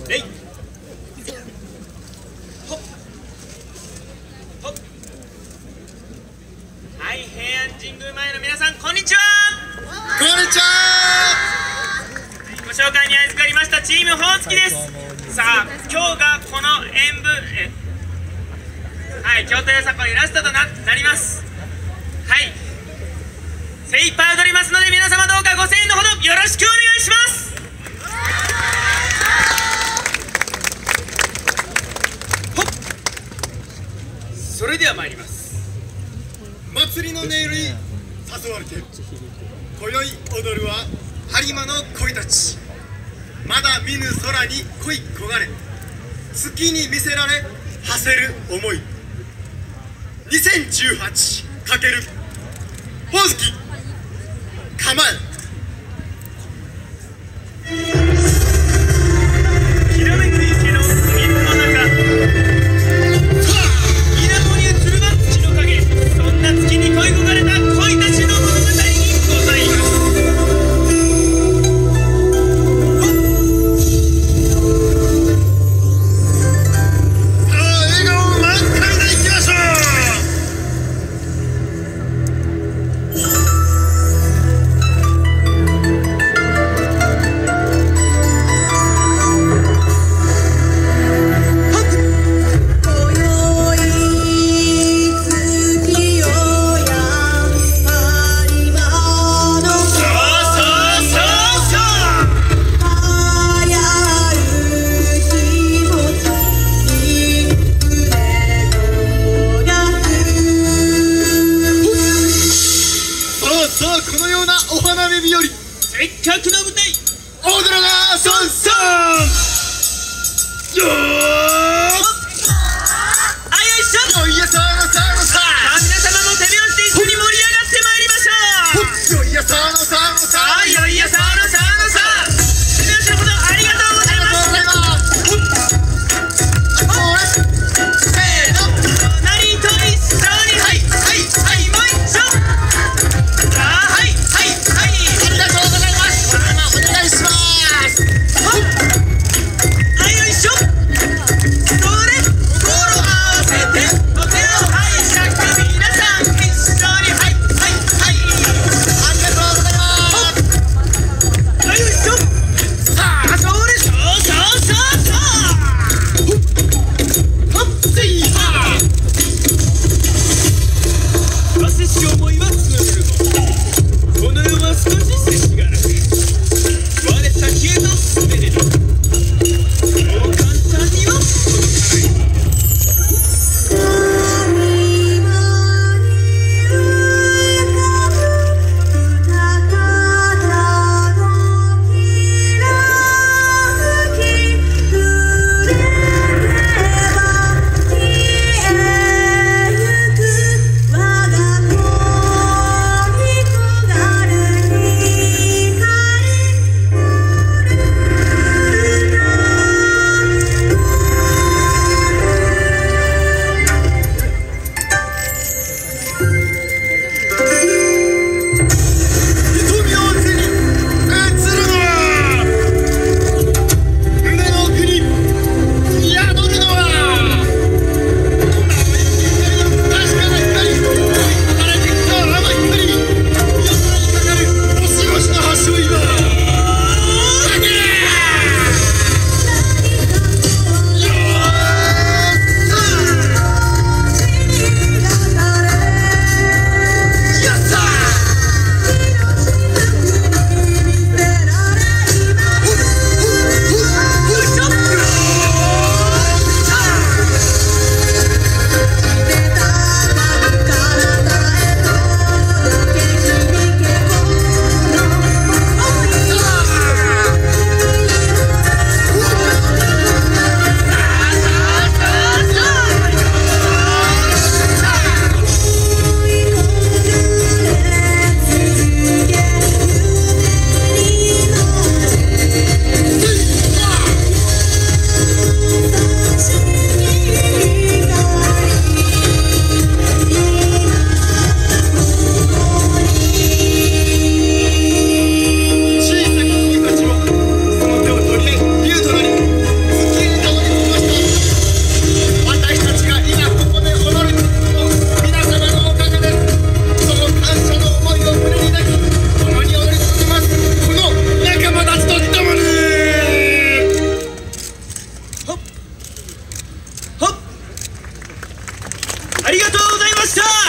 レイほっほっ。はい、平安神宮前の皆さん、こんにちは。 こんにちは。 ご紹介に預かりましたチームほおつきです。さあ、今日がこの演舞京都よさこいラストとなります。はい、精一杯踊りますので、皆様どうかご声援のほどよろしくお願いします。ほっ。それでは参ります。 祭りの音色に誘われて今宵踊るは播磨の恋たち。まだ見ぬ空に恋焦がれ、月に魅せられ馳せる思い。2018かけるほおずき構え。 きらめく池の水の中、水面に映るは月の影。そんな月に恋焦がれた恋たちの物語にございます。 このようなお花見日和、せっかくの舞台、 踊ろうがソンソン。よーあ、よいしょ。 よいやさのさのさ。 皆様も手拍子で一緒に盛り上がってまいりましょう。 よいやさのさのさ。 よいやさのさのさ。手拍子のほどありがとうございます。せーの、何と一緒に、はいはいはい、もう一丁。 がとうございました。